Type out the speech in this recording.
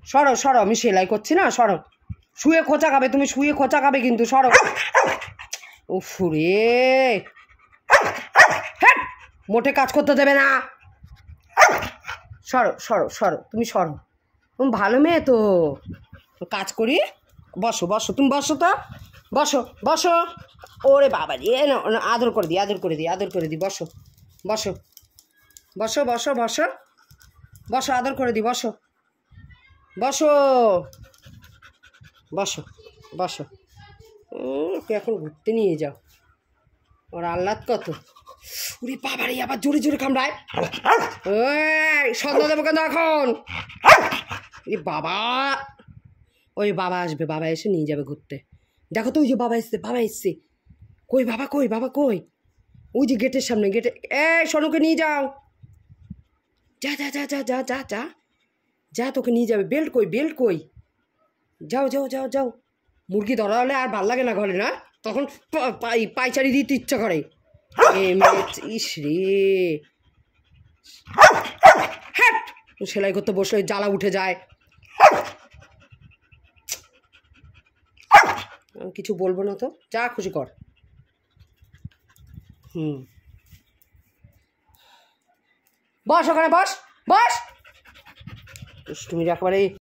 সরো সরো, আমি সেলাই করছি না, সরো। শুয়ে খোঁচা খাবে তুমি, শুয়ে খোঁচা খাবে কিন্তু, সরো। উফ রে, মোটে কাজ করতে দেবে না। সরো সরো সরো, তুমি সরো। তুমি ভালো মেয়ে তো, কাজ করি। বসো বসো, তুমি বসো তো, বসো বসো। ওরে বাবা রে, আদর করে দিই, আদর করে দিই, আদর করে দিই। বসো বসো বসো বসো বসো বসো, আদর করে দিই, বসো বসো বসো বসো। ওকে এখন ঘুরতে নিয়ে যাও, ওর আহ্লাদ কত। ওরে বাবা রে, আবার জোরে জোরে কামড়ায়। ওই সন্ধ্যা দেবো কেন এখন? বাবা, ওই বাবা আসবে, বাবা এসে নিয়ে যাবে ঘুরতে। দেখো তো, ওই যে বাবা এসছে, বাবা এসছে। কই বাবা, কই বাবা, কই? ওই যে গেটের সামনে, গেটে। সোনুকে নিয়ে যাও, যা যা যা যা যা যা যা যা, তোকে নিয়ে যাবে। বেল্ট কই, বেল্ট কই? যাও যাও যাও যাও। মুরগি ধরা হলে আর ভাল লাগে না ঘরে, না? তখন পাইচারি দিতে ইচ্ছা করে। ইস রে, হ্যাঁ, সেলাই করতে বসলে জ্বালা উঠে যায়। কিছু বলবো না তো, যা খুশি কর। বস ওখানে, বস বস। তুমি একেবারে